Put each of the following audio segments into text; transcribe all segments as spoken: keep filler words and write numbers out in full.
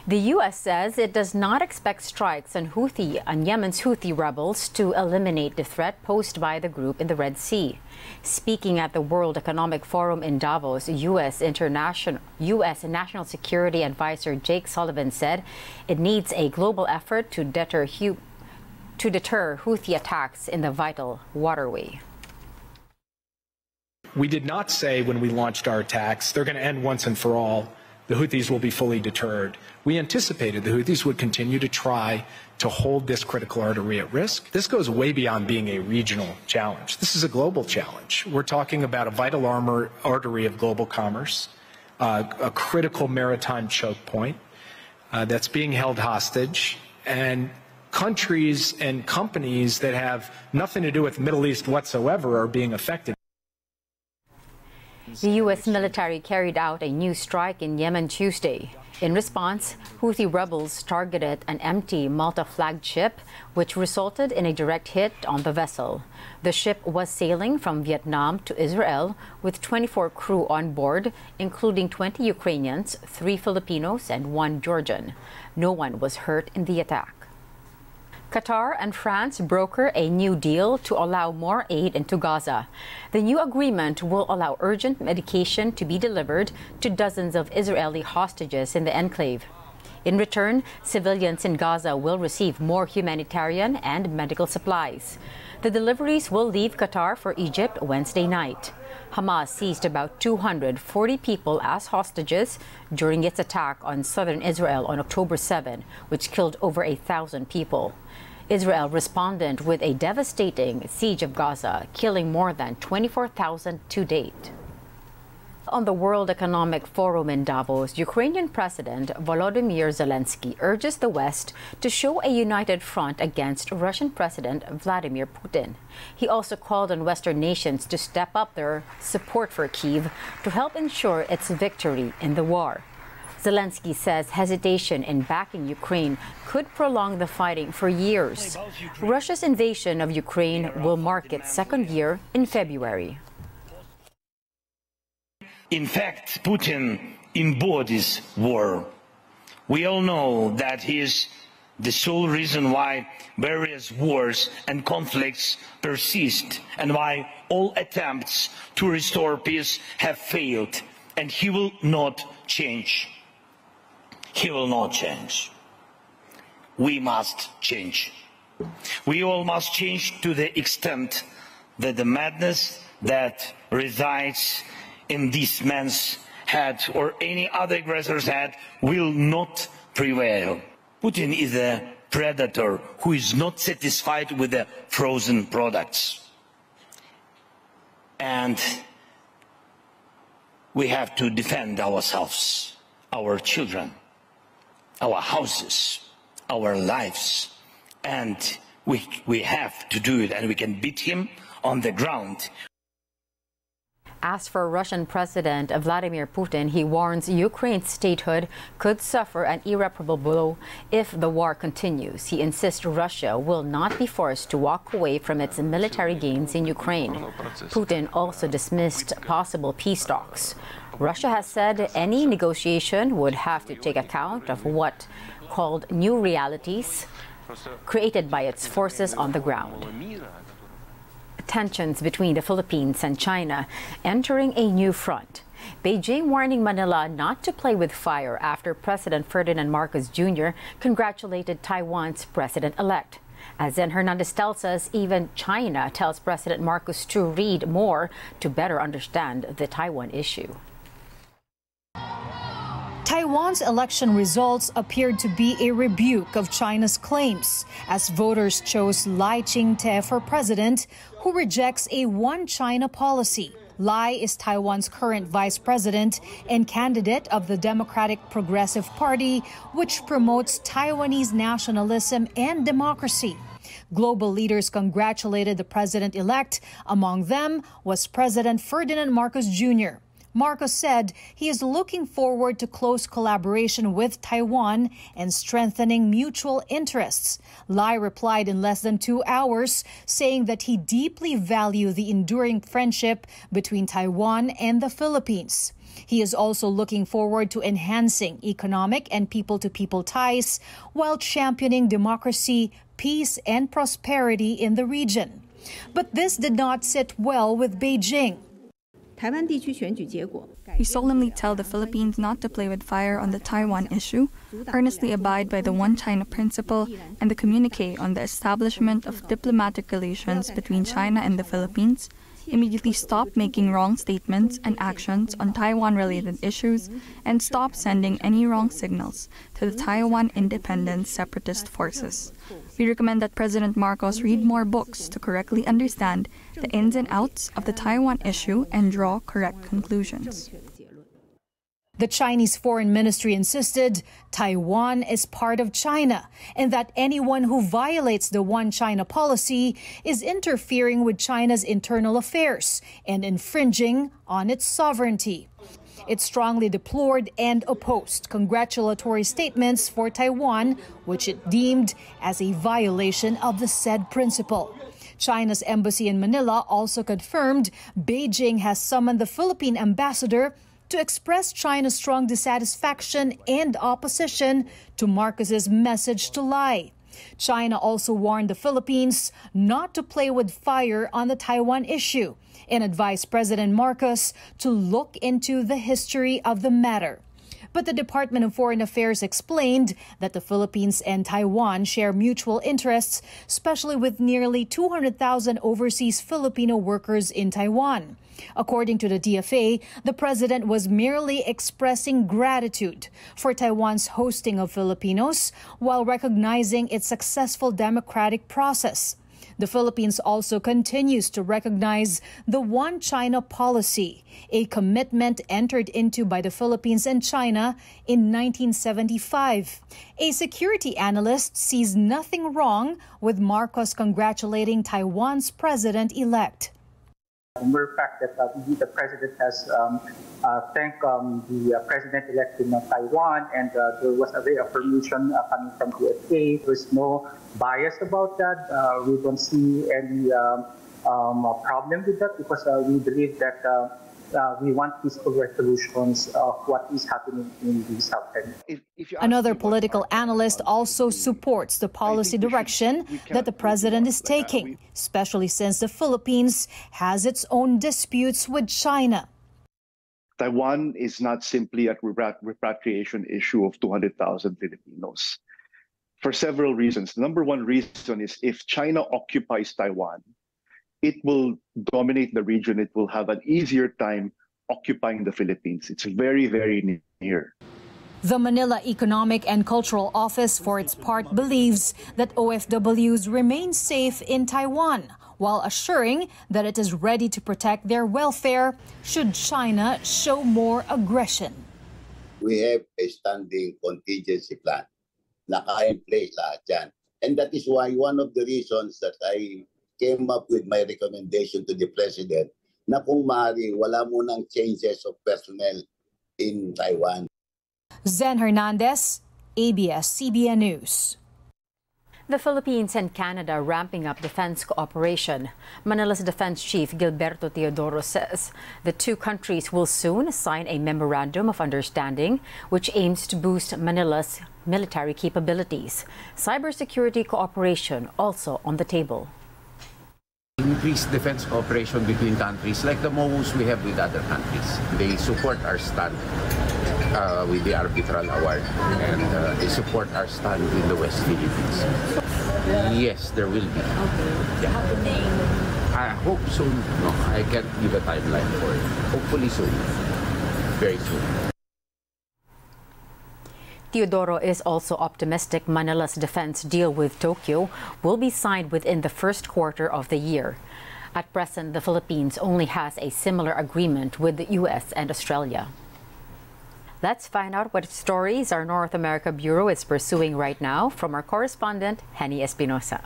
The U S says it does not expect strikes on Houthi, on Yemen's Houthi rebels to eliminate the threat posed by the group in the Red Sea. Speaking at the World Economic Forum in Davos, U S International U S National Security Advisor Jake Sullivan said it needs a global effort to deter to deter Houthi attacks in the vital waterway. We did not say when we launched our attacks they're going to end once and for all. The Houthis will be fully deterred. We anticipated the Houthis would continue to try to hold this critical artery at risk. This goes way beyond being a regional challenge. This is a global challenge. We're talking about a vital armor, artery of global commerce, uh, a critical maritime choke point uh, that's being held hostage, and countries and companies that have nothing to do with the Middle East whatsoever are being affected. The U S military carried out a new strike in Yemen Tuesday. In response, Houthi rebels targeted an empty Malta-flagged ship, which resulted in a direct hit on the vessel. The ship was sailing from Vietnam to Israel with twenty-four crew on board, including twenty Ukrainians, three Filipinos, and one Georgian. No one was hurt in the attack. Qatar and France broker a new deal to allow more aid into Gaza. The new agreement will allow urgent medication to be delivered to dozens of Israeli hostages in the enclave. In return, civilians in Gaza will receive more humanitarian and medical supplies. The deliveries will leave Qatar for Egypt Wednesday night. Hamas seized about two hundred forty people as hostages during its attack on southern Israel on October seventh, which killed over a thousand people. Israel responded with a devastating siege of Gaza, killing more than twenty-four thousand to date. On the World Economic Forum in Davos, Ukrainian President Volodymyr Zelensky urges the West to show a united front against Russian President Vladimir Putin. He also called on Western nations to step up their support for Kyiv to help ensure its victory in the war. Zelensky says hesitation in backing Ukraine could prolong the fighting for years. Russia's invasion of Ukraine will mark its second year in February. In fact, Putin embodies war. We all know that he is the sole reason why various wars and conflicts persist and why all attempts to restore peace have failed, and he will not change. He will not change. We must change. We all must change to the extent that the madness that resides in this man's head or any other aggressor's head will not prevail. Putin is a predator who is not satisfied with the frozen products. And we have to defend ourselves, our children, our houses, our lives, and we, we have to do it, and we can beat him on the ground. As for Russian President Vladimir Putin, he warns Ukraine's statehood could suffer an irreparable blow if the war continues. He insists Russia will not be forced to walk away from its military gains in Ukraine. Putin also dismissed possible peace talks. Russia has said any negotiation would have to take account of what called new realities created by its forces on the ground. Tensions between the Philippines and China entering a new front. Beijing warning Manila not to play with fire after President Ferdinand Marcos Junior congratulated Taiwan's president-elect. As Zen Hernandez tells us, even China tells President Marcos to read more to better understand the Taiwan issue. Taiwan's election results appeared to be a rebuke of China's claims as voters chose Lai Ching-te for president, who rejects a one-China policy. Lai is Taiwan's current vice president and candidate of the Democratic Progressive Party, which promotes Taiwanese nationalism and democracy. Global leaders congratulated the president-elect. Among them was President Ferdinand Marcos Junior Marcos said he is looking forward to close collaboration with Taiwan and strengthening mutual interests. Lai replied in less than two hours, saying that he deeply values the enduring friendship between Taiwan and the Philippines. He is also looking forward to enhancing economic and people-to-people ties while championing democracy, peace, and prosperity in the region. But this did not sit well with Beijing. We solemnly tell the Philippines not to play with fire on the Taiwan issue, earnestly abide by the One China principle, and the communique on the establishment of diplomatic relations between China and the Philippines, immediately stop making wrong statements and actions on Taiwan-related issues, and stop sending any wrong signals to the Taiwan independent separatist forces. We recommend that President Marcos read more books to correctly understand the ins and outs of the Taiwan issue and draw correct conclusions. The Chinese Foreign Ministry insisted Taiwan is part of China and that anyone who violates the One China policy is interfering with China's internal affairs and infringing on its sovereignty. It strongly deplored and opposed congratulatory statements for Taiwan, which it deemed as a violation of the said principle. China's embassy in Manila also confirmed Beijing has summoned the Philippine ambassador to express China's strong dissatisfaction and opposition to Marcos's message to Lai. China also warned the Philippines not to play with fire on the Taiwan issue and advised President Marcos to look into the history of the matter. But the Department of Foreign Affairs explained that the Philippines and Taiwan share mutual interests, especially with nearly two hundred thousand overseas Filipino workers in Taiwan. According to the D F A, the president was merely expressing gratitude for Taiwan's hosting of Filipinos while recognizing its successful democratic process. The Philippines also continues to recognize the One China policy, a commitment entered into by the Philippines and China in nineteen seventy-five. A security analyst sees nothing wrong with Marcos congratulating Taiwan's president-elect. The mere fact that uh, the president has um, uh, thanked um, the uh, president-elect in uh, Taiwan, and uh, there was a reaffirmation uh, coming from the F A. There's no bias about that. Uh, we don't see any uh, um, problem with that because uh, we believe that uh, uh, we want peaceful resolutions of what is happening in the South. If, if Another political analyst also supports the policy direction that the president is taking, especially since the Philippines has its own disputes with China. Taiwan is not simply a repatriation issue of two hundred thousand Filipinos. For several reasons. The number one reason is if China occupies Taiwan, it will dominate the region. It will have an easier time occupying the Philippines. It's very, very near. The Manila Economic and Cultural Office, for its part, believes that O F Ws remain safe in Taiwan, while assuring that it is ready to protect their welfare should China show more aggression. We have a standing contingency plan. Naka-in-play lahat yan. And that is why one of the reasons that I came up with my recommendation to the President na kung maaari wala munang changes of personnel in Taiwan. Zen Hernandez, A B S C B N News. The Philippines and Canada ramping up defense cooperation. Manila's Defense Chief Gilberto Teodoro says the two countries will soon sign a memorandum of understanding which aims to boost Manila's military capabilities. Cybersecurity cooperation also on the table. Increased defense cooperation between countries like the M O Us we have with other countries. They support our stand uh, with the Arbitral Award, and uh, they support our stand in the West Philippines. Yes, there will be. Okay. Yeah. I hope soon. No, I can't give a timeline for it. Hopefully soon. Very soon. Teodoro is also optimistic Manila's defense deal with Tokyo will be signed within the first quarter of the year. At present, the Philippines only has a similar agreement with the U S and Australia. Let's find out what stories our North America Bureau is pursuing right now from our correspondent, Henny Espinosa.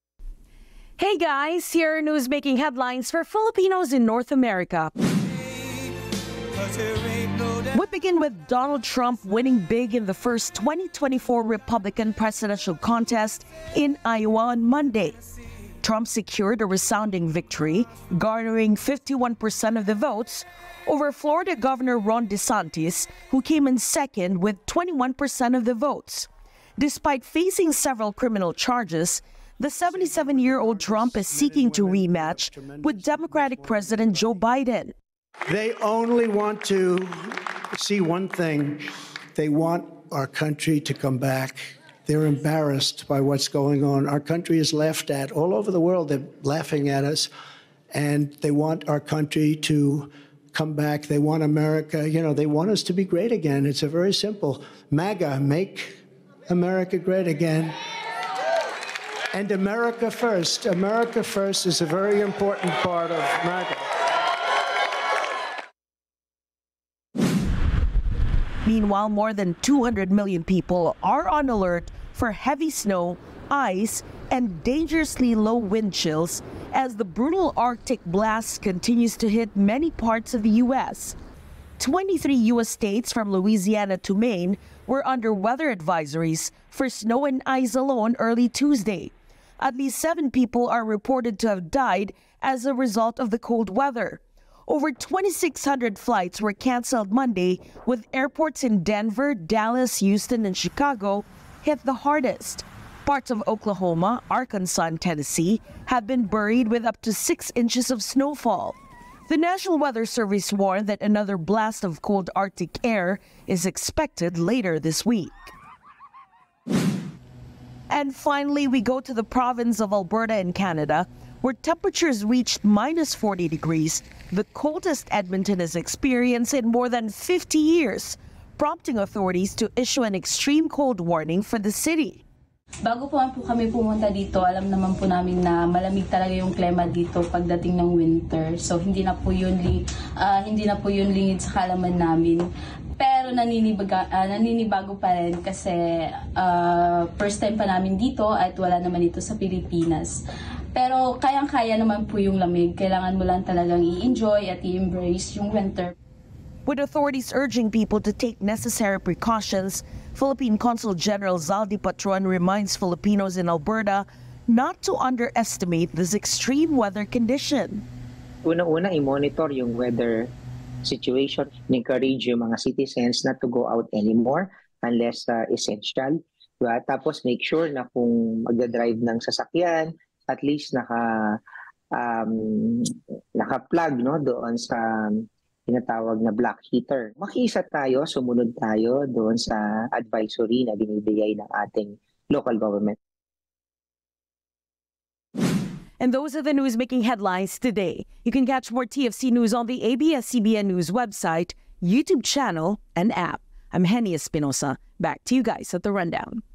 Hey guys, here are news making headlines for Filipinos in North America. We begin with Donald Trump winning big in the first twenty twenty-four Republican presidential contest in Iowa on Monday. Trump secured a resounding victory, garnering fifty-one percent of the votes over Florida Governor Ron DeSantis, who came in second with twenty-one percent of the votes. Despite facing several criminal charges, the seventy-seven-year-old Trump is seeking to rematch with Democratic President Joe Biden. They only want to see one thing. They want our country to come back. They're embarrassed by what's going on. Our country is laughed at. All over the world, they're laughing at us. And they want our country to come back. They want America, you know, they want us to be great again. It's a very simple. MAGA, make America great again. And America first. America first is a very important part of MAGA. Meanwhile, more than two hundred million people are on alert for heavy snow, ice, and dangerously low wind chills as the brutal Arctic blast continues to hit many parts of the U S. twenty-three U S states from Louisiana to Maine were under weather advisories for snow and ice alone early Tuesday. At least seven people are reported to have died as a result of the cold weather. Over twenty-six hundred flights were canceled Monday, with airports in Denver, Dallas, Houston, and Chicago hit the hardest. Parts of Oklahoma, Arkansas, and Tennessee have been buried with up to six inches of snowfall. The National Weather Service warned that another blast of cold Arctic air is expected later this week. And finally, we go to the province of Alberta in Canada, where temperatures reached minus forty degrees, the coldest Edmonton has experienced in more than fifty years, prompting authorities to issue an extreme cold warning for the city. Bago po po kami pumunta dito, alam naman po namin na malamig talaga yung klima dito pagdating ng winter. So hindi na po yun uh, hindi na po yun lingid sa kaalaman namin. Pero naninibaga, uh, naninibago pa rin kasi uh, first time pa namin dito at wala naman ito sa Pilipinas. Pero kayang-kaya naman po yung lamig. Kailangan mo lang talagang i-enjoy at i-embrace yung winter. With authorities urging people to take necessary precautions, Philippine Consul General Zaldi Patron reminds Filipinos in Alberta not to underestimate this extreme weather condition. Una-una, i-monitor yung weather situation. Encourage yung mga citizens not to go out anymore unless uh, essential. Diba? Tapos make sure na kung magdadrive ng sasakyan, at least naka um, naka-plug no doon sa tinatawag na black heater. Makiisa tayo, sumunod tayo doon sa advisory na binibigay ng ating local government. And those are the news making headlines today. You can catch more T F C news on the A B S C B N News website, YouTube channel, and app. I'm Henny Espinosa. Back to you guys at the Rundown.